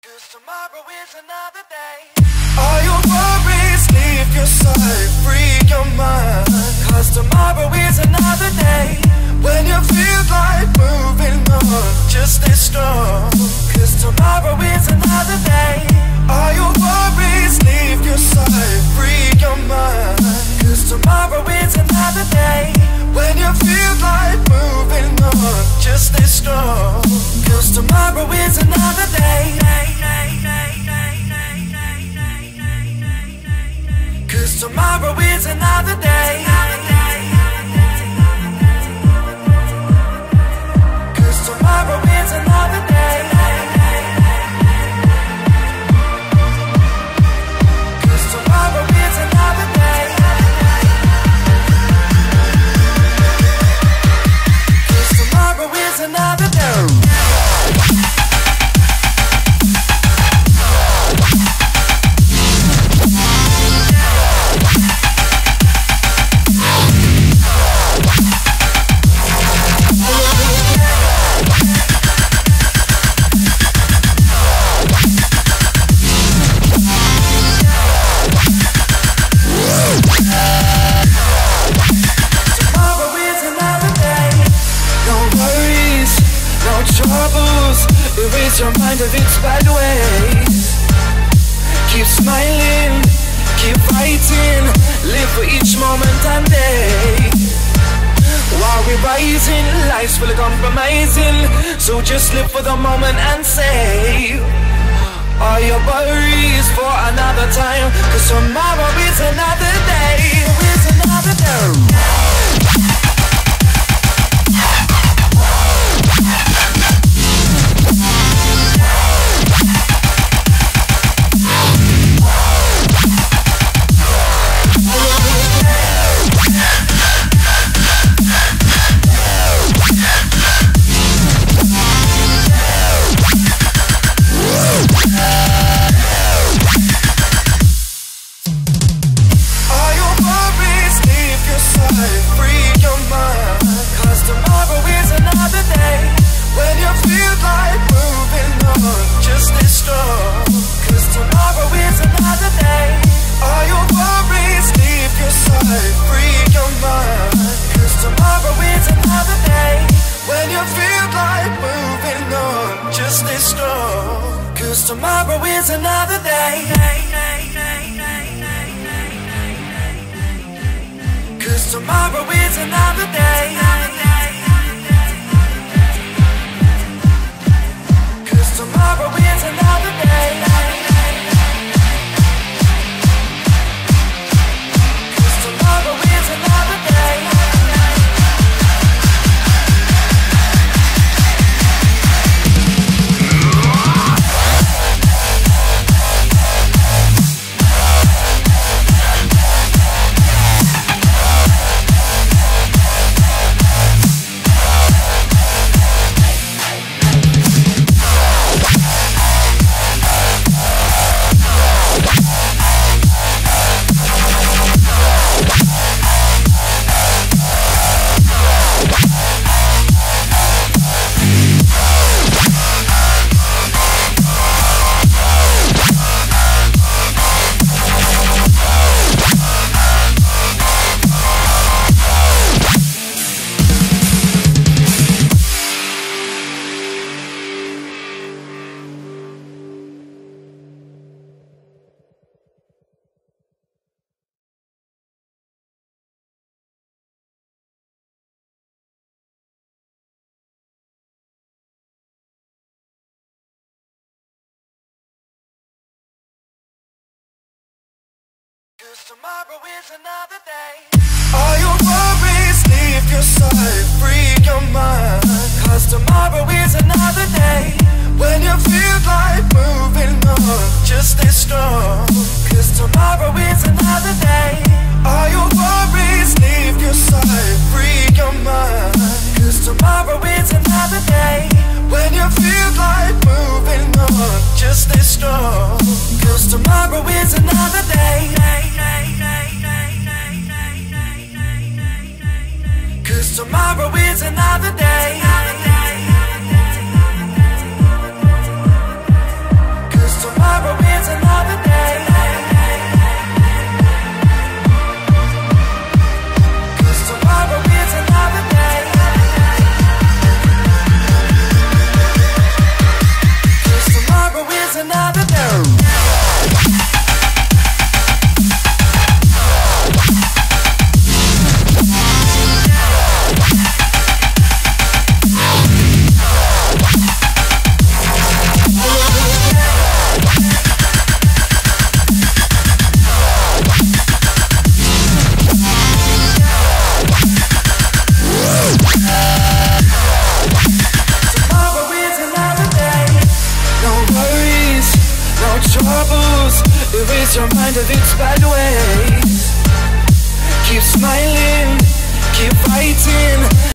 'Cause tomorrow is another day. All your worries, leave your side, free your mind. 'Cause tomorrow is another day. When you feel like moving on, just stay strong. 'Cause tomorrow is another day. All your worries, leave your side, free your mind. 'Cause tomorrow is another day. When you feel like moving on, just stay strong. 'Cause tomorrow is another day. 'Cause tomorrow is another day. 'Cause tomorrow is another day. 'Cause tomorrow is another day. 'Cause tomorrow is another day. Erase your mind of its bad ways. Keep smiling, keep fighting. Live for each moment and day. While we're rising, life's full of compromising. So just live for the moment and save all your worries for another time. 'Cause tomorrow is another day. It's another day. Tomorrow is another day. 'Cause tomorrow is another day. 'Cause tomorrow is another day. 'Cause tomorrow is another day. Cause tomorrow is another day. All your worries, leave your side, free your mind. 'Cause tomorrow is another day. When you feel like moving on, just stay strong. 'Cause tomorrow is another day. All your worries, leave your side, free your mind. 'Cause tomorrow is another day. When you feel like moving on, just stay strong. 'Cause tomorrow is another day. 'Cause tomorrow is another day. Is your mind of its bad way?